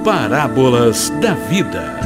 Parábolas da Vida.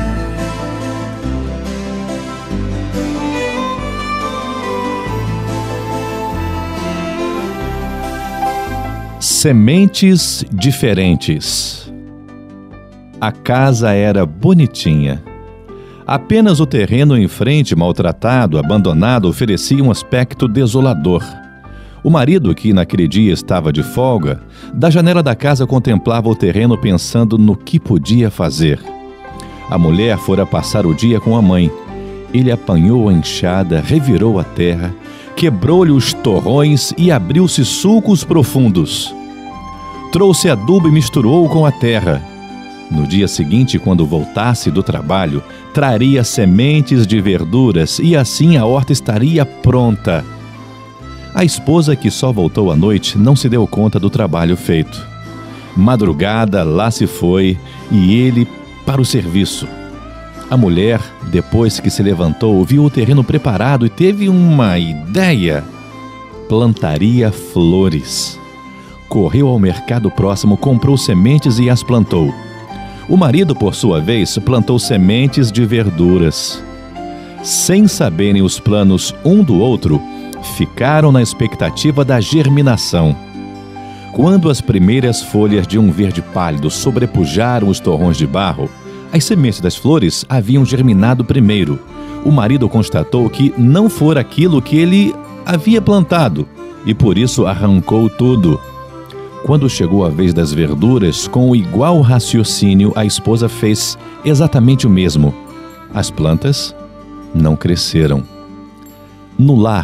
Sementes diferentes. A casa era bonitinha. Apenas o terreno em frente, maltratado, abandonado, oferecia um aspecto desolador. O marido, que naquele dia estava de folga, da janela da casa contemplava o terreno pensando no que podia fazer. A mulher fora passar o dia com a mãe. Ele apanhou a enxada, revirou a terra, quebrou-lhe os torrões e abriu-se sulcos profundos. Trouxe adubo e misturou com a terra. No dia seguinte, quando voltasse do trabalho, traria sementes de verduras e assim a horta estaria pronta. A esposa, que só voltou à noite, não se deu conta do trabalho feito. Madrugada, lá se foi e ele para o serviço. A mulher, depois que se levantou, viu o terreno preparado e teve uma ideia. Plantaria flores. Correu ao mercado próximo, comprou sementes e as plantou. O marido, por sua vez, plantou sementes de verduras. Sem saberem os planos um do outro, ficaram na expectativa da germinação. Quando as primeiras folhas de um verde pálido sobrepujaram os torrões de barro, as sementes das flores haviam germinado primeiro. O marido constatou que não fora aquilo que ele havia plantado e por isso arrancou tudo. Quando chegou a vez das verduras, com igual raciocínio, a esposa fez exatamente o mesmo. As plantas não cresceram. No lar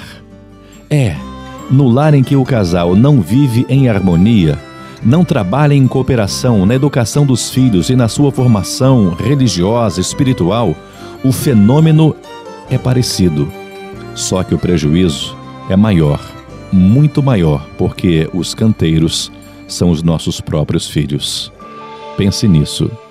em que o casal não vive em harmonia, não trabalha em cooperação na educação dos filhos e na sua formação religiosa, espiritual, o fenômeno é parecido. Só que o prejuízo é maior, muito maior, porque os canteiros são os nossos próprios filhos. Pense nisso.